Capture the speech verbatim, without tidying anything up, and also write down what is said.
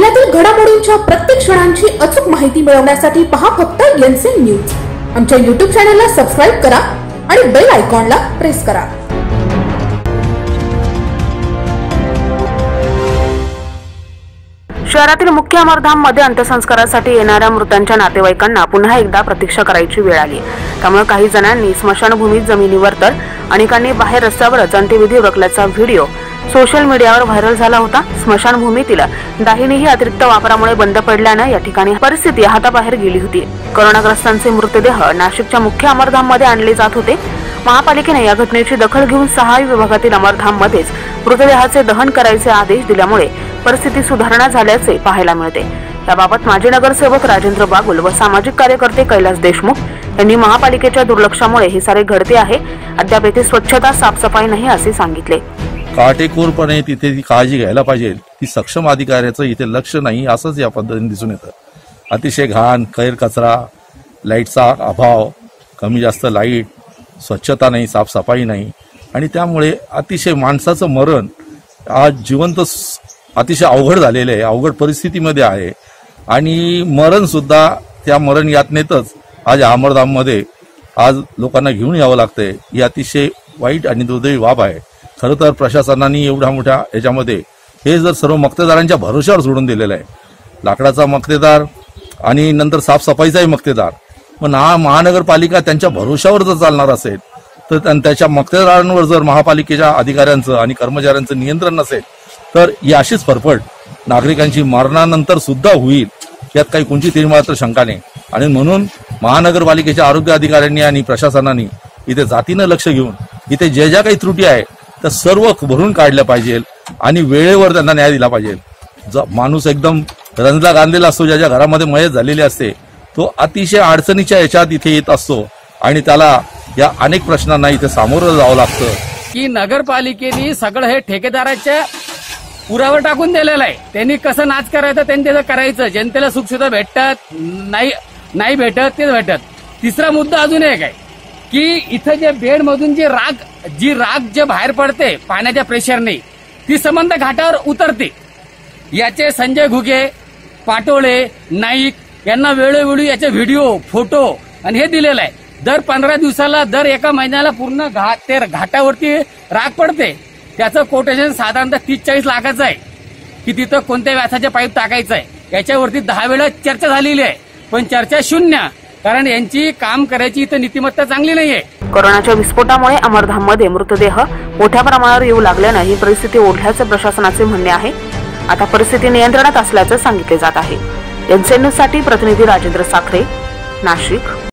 जिल्ह्यातील घडामोडींच्या प्रत्येक क्षणांची अचूक माहिती मिळवण्यासाठी पहा फक्त एनसीएन न्यूज। आमच्या यूट्यूब चॅनलला सबस्क्राइब करा आणि बेल आयकॉनला प्रेस करा। शहरातील मुख्य अमरधाममध्ये अंत्यसंस्कारासाठी येणाऱ्या मृतांच्या नातेवाईकांना पुन्हा एकदा प्रतीक्षा करायची वेळ आली। त्यामुळे काही जणांनी स्मशानभूमीत जमिनीवर तर अनेकांनी बाहेर रस्त्यावरच अंत्यविधी उरकल्याचा व्हिडिओ सोशल मीडियावर व्हायरल झाला होता। स्मशानभूमीतील दाहिनीही अतिरिक्त वापरामुळे बंद पडल्याने या ठिकाणी परिस्थिती हाताबाहेर गेली होती। कोरोनाग्रस्तांचे मृतदेह नाशिकच्या मुख्य अमरधाममध्ये आणले जात होते। महापालिकेने या घटनेची दखल घेऊन सहा विभागातील अमरधाममध्येच मृतदेहाचे दहन करायचे आदेश दिल्यामुळे परिस्थिती सुधारणा झाल्याचे पाहायला मिळते। याबाबत माजी नगरसेवक राजेंद्र बागुल व सामाजिक कार्यकर्ते कैलास देशमुख यांनी महापालिकेच्या दुर्लक्षामुळे हे सारे घडते आहे, अद्याप येथे स्वच्छता साफसफाई नाही असे सांगितले। काटेकोरपणे तिथे ती काळजी घ्यायला पाहिजे, ती सक्षम अधिकाऱ्याचं इथे लक्ष नाही असंच या पद्धतीने दिसून येतं। अतिशय घाण, कैर कचरा, लाईटचा अभाव, कमी जास्त लाईट, स्वच्छता नाही, साफसफाई नाही आणि त्यामुळे अतिशय माणसाचं मरण आज जिवंत अतिशय अवघड झालेलं आहे, अवघड परिस्थितीमध्ये आहे आणि मरण सुद्धा त्या मरण यातनेतच आज अमरधाममध्ये आज लोकांना घेऊन यावं लागतंय। ही अतिशय वाईट आणि दुर्दैवी बाब आहे। खरं तर प्रशासनाने एवढ्या मोठ्या याच्यामध्ये हे जर सर्व मक्तेदारांच्या भरोश्यावर सोडून दिलेलं आहे, लाकडाचा मक्तेदार आणि नंतर साफसफाईचाही मक्तेदार, पण हा महानगरपालिका त्यांच्या भरोश्यावर जर चालणार असेल तर त्याच्या मक्तेदारांवर जर महापालिकेच्या अधिकाऱ्यांचं आणि कर्मचाऱ्यांचं नियंत्रण नसेल तर ही अशीच फरफट नागरिकांची मरणानंतर सुद्धा होईल, यात काही कोणतीही मात्र शंका नाही। आणि म्हणून महानगरपालिकेच्या आरोग्य अधिकाऱ्यांनी आणि प्रशासनाने इथे जातीनं लक्ष घेऊन इथे ज्या ज्या काही त्रुटी आहे त्या सर्व भरून काढल्या पाहिजे आणि वेळेवर त्यांना न्याय दिला पाहिजे। माणूस एकदम रंजला गांधलेला असतो, ज्याच्या घरामध्ये मयत झालेली असते, तो अतिशय अडचणीच्या याच्यात इथे येत असतो आणि त्याला या अनेक प्रश्नांना इथे सामोरं जावं लागतं। की नगरपालिकेने सगळं हे ठेकेदाराच्या पुरावर टाकून दिलेलं आहे। त्यांनी कसं नाच करायचं त्यांनी त्याचं करायचं, जनतेला सुख सुद्धा भेटतात नाही नाही भेटत ते भेटत। तिसरा मुद्दा अजून एक आहे की इथं जे बेड मधून जी राग जी राग जे बाहेर पडते पाण्याच्या प्रेशरने, ती संबंध घाटावर उतरते। याचे संजय घुगे, पाटोळे, नाईक यांना वेळोवेळी याचे व्हिडिओ, फोटो आणि हे दिलेलं आहे। दर पंधरा दिवसाला दर एका महिन्याला पूर्ण घाट ते घाटावरती राग पडते। त्याचं कोटेशन साधारणतः तीस चाळीस लाखाचं आहे की तिथं कोणत्या व्यासाचे पाईप टाकायचं आहे। याच्यावरती दहा वेळा चर्चा झालेली आहे, पण चर्चा शून्य, कारण यांची काम करायची इथं नीतिमत्ता चांगली नाहीये। कोरोनाच्या विस्फोटामुळे अमरधाममध्ये मृतदेह मोठ्या प्रमाणावर येऊ लागल्याने ही परिस्थिती ओढल्याचे प्रशासनाचे म्हणणे आहे। आता परिस्थिती नियंत्रणात असल्याचे सांगितले जात आहे। एनसीएन न्यूजसाठी प्रतिनिधी राजेंद्र साखरे, नाशिक।